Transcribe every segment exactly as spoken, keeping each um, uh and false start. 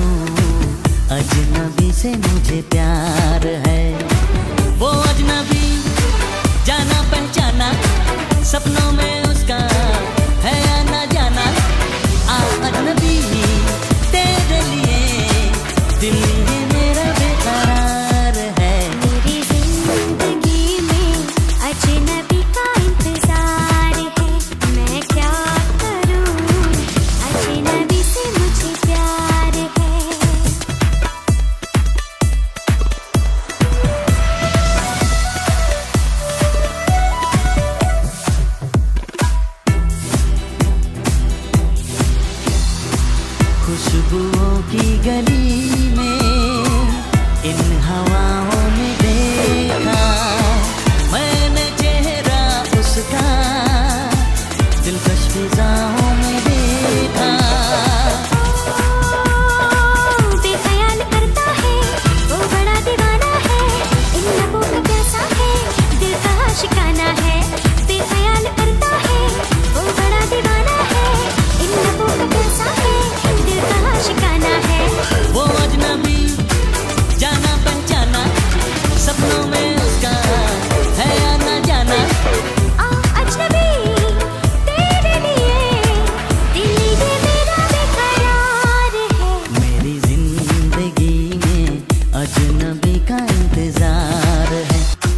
अजनबी से मुझे प्यार है। वो अजनबी जाना पहचाना, सपनों में उसका है आना जाना। आ अजनबी तेरे लिए दिल ये मेरा बेकरार है। मेरी जिंदगी में अजनबी का इंतजार है। मैं क्या करूं, अजनबी से मुझे प्यार है। खुशबुओं की गली में इन हवाओं में देखा मैंने चेहरा उसका, दिलकश फिजाओं में देखा। बेख्याल करता है वो बड़ा दीवाना है, इन लबों का प्यासा है, दिल का आशिकाना है। बेख्याल करता है वो बड़ा दीवाना है, इन लबों का प्यासा है, दिल का आशिकाना है। वो अजनबी जाना पहचाना, सपनों में उसका है आना जाना। आ अजनबी तेरे लिए दिल ये मेरा बेकरार है। मेरी जिंदगी में अजनबी का इंतजार है।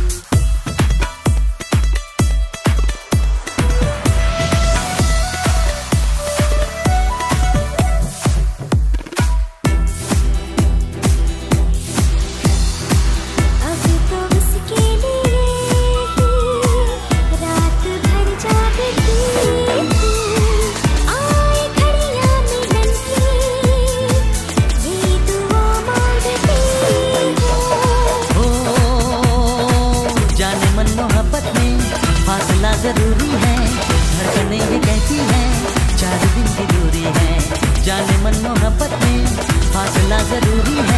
अब तो उसके लिए रात भर जागती हूँ। आए घड़ियाँ मिलन की, ये दुआ मांगती हूँ। ओ जाने मन मोहब्बत में फासला जरूरी है, धड़कनें ये कहती हैं चार दिन की दूरी है। जाने मन मोहब्बत में फासला जरूरी है,